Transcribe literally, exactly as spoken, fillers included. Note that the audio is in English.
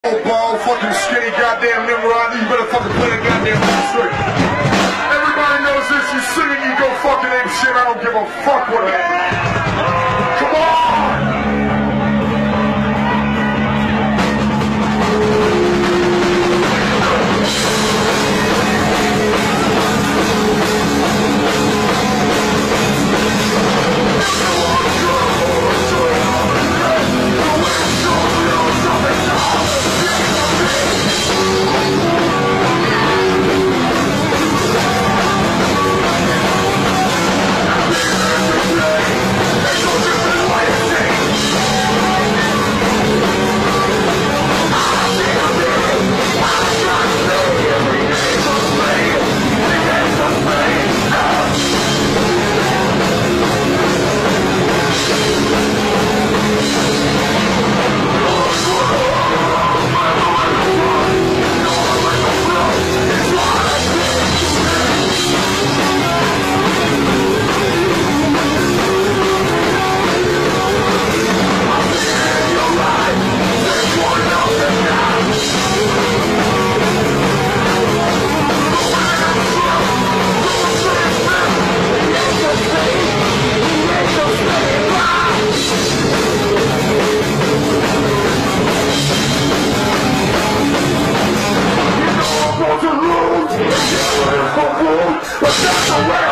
Ball, fucking skinny goddamn Nimrod, you better fucking play the goddamn thing straight. Everybody knows this, you singing, you go fucking ape shit, I don't give a fuck what it is. Come on! But that's the way